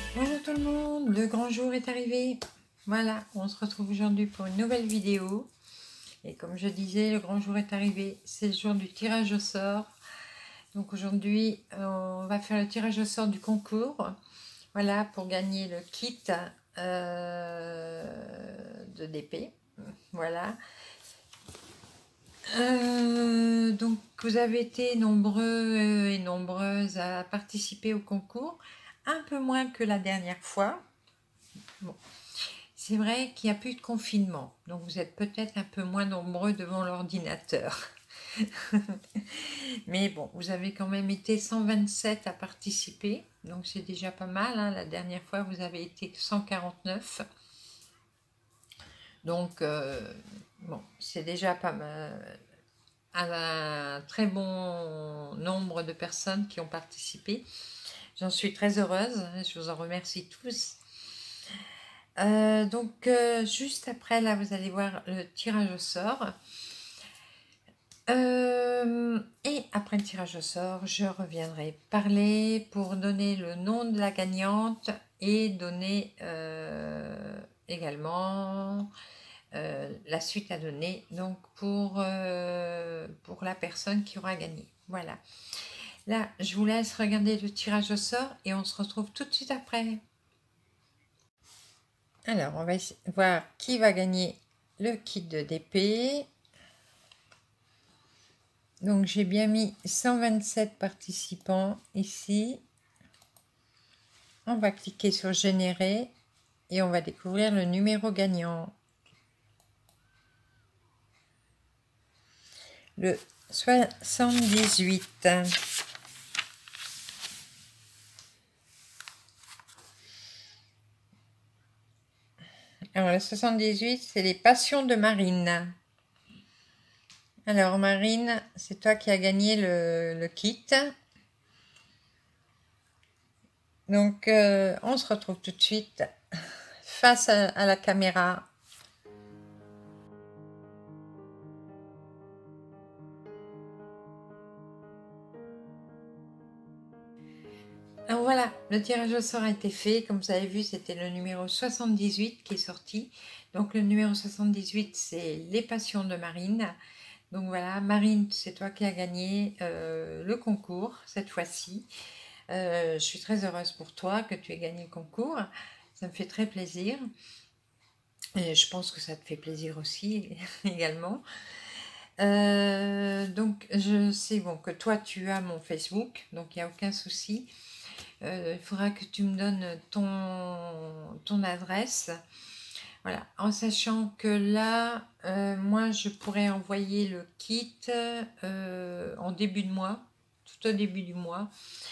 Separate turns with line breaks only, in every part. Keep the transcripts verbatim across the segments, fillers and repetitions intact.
Bonjour tout le monde, le grand jour est arrivé. Voilà, on se retrouve aujourd'hui pour une nouvelle vidéo. Et comme je disais, le grand jour est arrivé, c'est le jour du tirage au sort. Donc aujourd'hui, on va faire le tirage au sort du concours. Voilà, pour gagner le kit euh, de D P. Voilà. Euh, donc vous avez été nombreux et nombreuses à participer au concours. Un peu moins que la dernière fois. Bon. C'est vrai qu'il n'y a plus de confinement, donc vous êtes peut-être un peu moins nombreux devant l'ordinateur. Mais bon, vous avez quand même été cent vingt-sept à participer, donc c'est déjà pas mal. Hein. La dernière fois, vous avez été cent quarante-neuf. Donc, euh, bon, c'est déjà pas mal. Un très bon nombre de personnes qui ont participé. J'en suis très heureuse, je vous en remercie tous. Euh, donc, euh, juste après, là, vous allez voir le tirage au sort. Euh, et après le tirage au sort, je reviendrai parler pour donner le nom de la gagnante et donner euh, également euh, la suite à donner donc pour, euh, pour la personne qui aura gagné. Voilà. Là, je vous laisse regarder le tirage au sort et on se retrouve tout de suite après. Alors, on va voir qui va gagner le kit de D P. Donc, j'ai bien mis cent vingt-sept participants ici. On va cliquer sur générer et on va découvrir le numéro gagnant. Le soixante-dix-huit. Alors, le soixante-dix-huit, c'est les passions de Marine. Alors, Marine, c'est toi qui as gagné le, le kit. Donc, euh, on se retrouve tout de suite face à, à la caméra. Alors voilà, le tirage au sort a été fait. Comme vous avez vu, c'était le numéro soixante-dix-huit qui est sorti. Donc, le numéro soixante-dix-huit, c'est les passions de Marine. Donc voilà, Marine, c'est toi qui as gagné euh, le concours cette fois-ci. Euh, je suis très heureuse pour toi que tu aies gagné le concours. Ça me fait très plaisir. Et je pense que ça te fait plaisir aussi également. Euh, donc je sais bon, que toi tu as mon Facebook, donc il n'y a aucun souci. Euh, il faudra que tu me donnes ton, ton adresse. Voilà, en sachant que là, euh, moi, je pourrais envoyer le kit euh, en début de mois, tout au début du mois.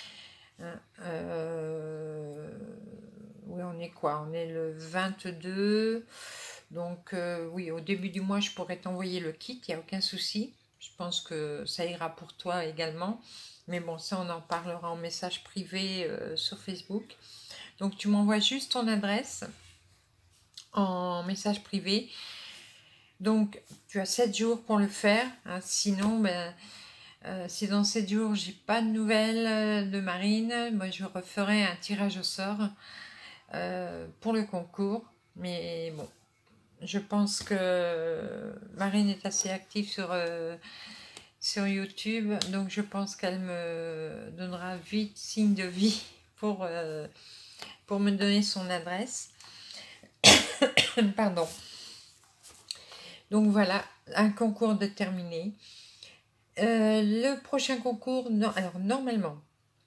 Euh, oui, on est quoi? On est le vingt-deux. Donc, euh, oui, au début du mois, je pourrais t'envoyer le kit, il n'y a aucun souci. Je pense que ça ira pour toi également. Mais bon, ça, on en parlera en message privé euh, sur Facebook. Donc, tu m'envoies juste ton adresse en message privé. Donc, tu as sept jours pour le faire. Hein. Sinon, ben, euh, si dans sept jours, j'ai pas de nouvelles de Marine, moi, je referai un tirage au sort euh, pour le concours. Mais bon, je pense que Marine est assez active sur, euh, sur YouTube. Donc, je pense qu'elle me donnera vite signe de vie pour, euh, pour me donner son adresse. Pardon. Donc voilà, un concours de terminé. Euh, le prochain concours, non, alors normalement,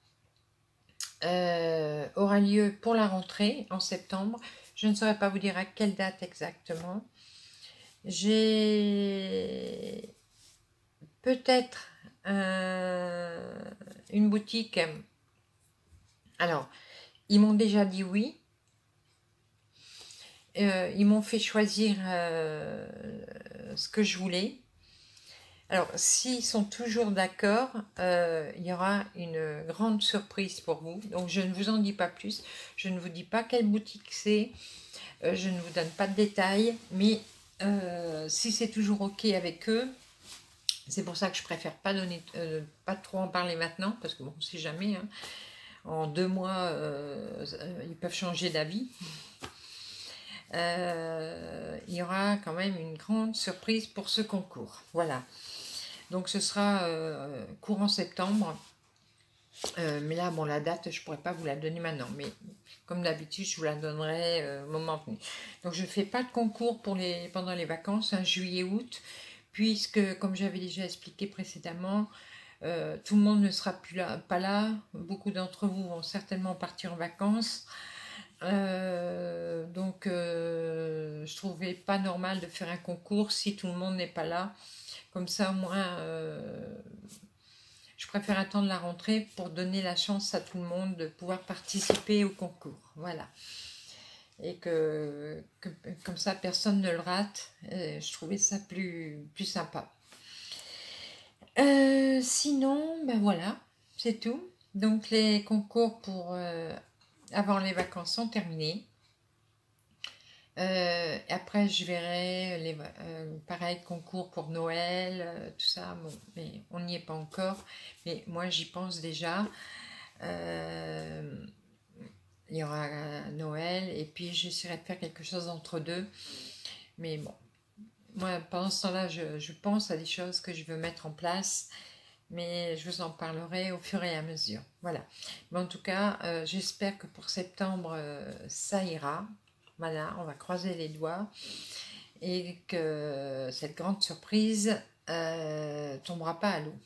euh, aura lieu pour la rentrée en septembre. Je ne saurais pas vous dire à quelle date exactement. J'ai peut-être euh, une boutique. Alors, ils m'ont déjà dit oui. Euh, ils m'ont fait choisir euh, ce que je voulais. Alors, s'ils sont toujours d'accord, euh, il y aura une grande surprise pour vous. Donc, je ne vous en dis pas plus. Je ne vous dis pas quelle boutique c'est. Euh, je ne vous donne pas de détails. Mais euh, si c'est toujours OK avec eux, c'est pour ça que je préfère pas donner, euh, pas trop en parler maintenant, parce que bon, on ne sait jamais. Hein. en deux mois, euh, ils peuvent changer d'avis. Euh, il y aura quand même une grande surprise pour ce concours. Voilà. Donc ce sera euh, courant septembre. Euh, mais là, bon, la date, je ne pourrais pas vous la donner maintenant. Mais comme d'habitude, je vous la donnerai euh, au moment venu. Donc je ne fais pas de concours pour les, pendant les vacances, hein, juillet-août, puisque, comme j'avais déjà expliqué précédemment, euh, tout le monde ne sera plus là, pas là. Beaucoup d'entre vous vont certainement partir en vacances. Euh, donc, euh, je trouvais pas normal de faire un concours si tout le monde n'est pas là. Comme ça, au moins, euh, je préfère attendre la rentrée pour donner la chance à tout le monde de pouvoir participer au concours. Voilà. Et que, que comme ça, personne ne le rate. Et je trouvais ça plus, plus sympa. Euh, sinon, ben voilà, c'est tout. Donc, les concours pour euh, avant les vacances sont terminés. Euh, après, je verrai les euh, pareil concours pour Noël, euh, tout ça. Bon, mais on n'y est pas encore. Mais moi, j'y pense déjà. Euh, il y aura Noël et puis j'essaierai de faire quelque chose entre deux. Mais bon, moi, pendant ce temps-là, je, je pense à des choses que je veux mettre en place. Mais je vous en parlerai au fur et à mesure. Voilà. Mais en tout cas, euh, j'espère que pour septembre, euh, ça ira. Voilà, on va croiser les doigts et que cette grande surprise euh, tombera pas à l'eau.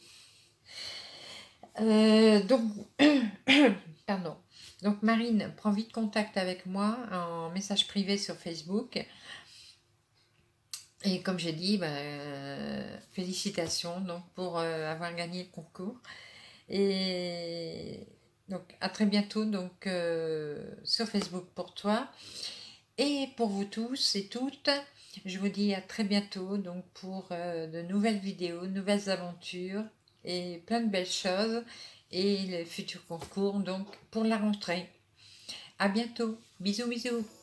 Euh, donc, pardon. Donc Marine, prends vite contact avec moi en message privé sur Facebook. Et comme j'ai dit, ben, euh, félicitations donc, pour euh, avoir gagné le concours. Et donc à très bientôt donc, euh, sur Facebook pour toi. Et pour vous tous et toutes, je vous dis à très bientôt donc pour euh, de nouvelles vidéos, nouvelles aventures et plein de belles choses et les futurs concours donc pour la rentrée. À bientôt. Bisous bisous.